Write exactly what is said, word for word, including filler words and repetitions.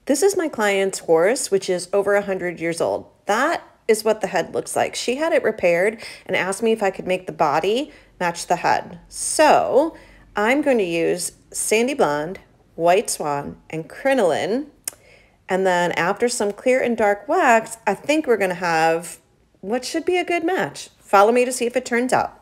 This is my client's horse, which is over one hundred years old. That is what the head looks like. She had it repaired and asked me if I could make the body match the head. So I'm going to use Sandy Blonde, White Swan, and Crinoline. And then after some clear and dark wax, I think we're going to have what should be a good match. Follow me to see if it turns out.